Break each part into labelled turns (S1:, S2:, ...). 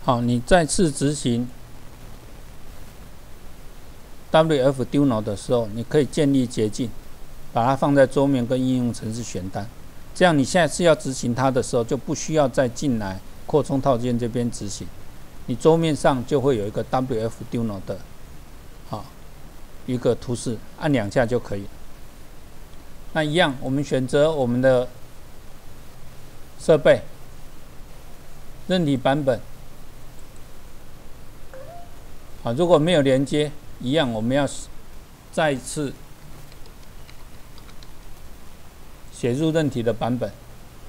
S1: 好，你再次执行 WFDuino 的时候，你可以建立捷径，把它放在桌面跟应用程式选单，这样你下次要执行它的时候，就不需要再进来扩充套件这边执行，你桌面上就会有一个 WFDuino 的一个图示，按2下就可以了。那一样，我们选择我们的设备、韧体版本。如果没有连接，一样我们要再次写入韧体的版本。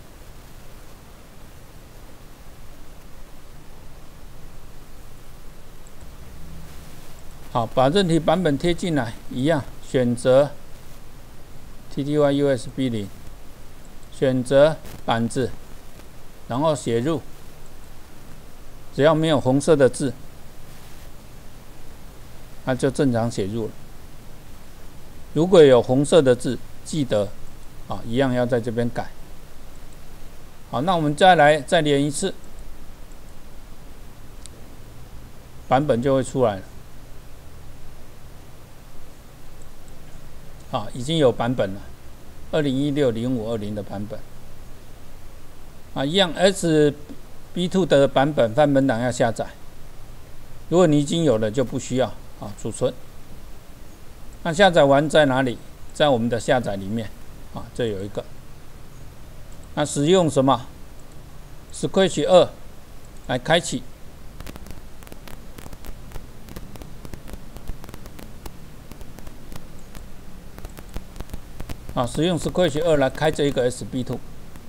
S1: 好，把韧体版本贴进来，一样选择 TTY USB 0，选择板子，然后写入，只要没有红色的字，那就正常写入了。如果有红色的字，记得一样要在这边改。好，那我们再连一次，版本就会出来了。已经有版本了，2016-0520的版本。一样 SB2 的版本范本档要下载。如果你已经有了，就不需要储存。那下载完在哪里？在我们的下载里面这有一个。那使用什么 ？Scratch 2来开启。使用 Scratch 2来开这一个 SB2。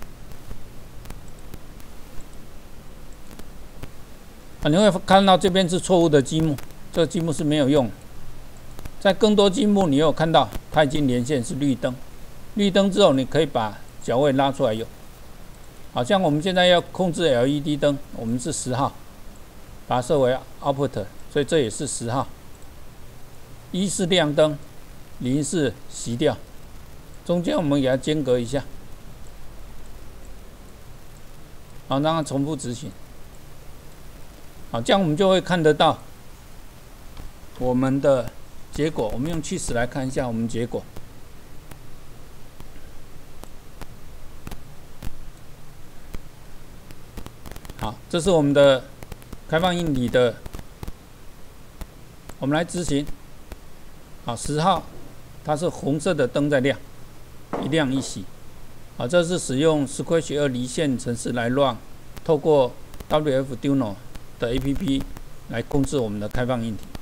S1: 你会看到这边是错误的积木，这个积木是没有用的。在更多积木，你有看到它已经连线是绿灯，绿灯之后你可以把脚位拉出来用。好像我们现在要控制 LED 灯，我们是10号，把它设为 Output， 所以这也是10号。1是亮灯，0是熄掉。中间我们给它间隔一下，好，让它重复执行。好，这样我们就会看得到我们的结果。我们用去死来看一下我们结果。好，这是我们的开放硬体的，我们来执行。好，10号它是红色的灯在亮。一亮一熄，这是使用 Scratch 2离线程式来run，透过 WFDuino 的 APP 来控制我们的开放硬体。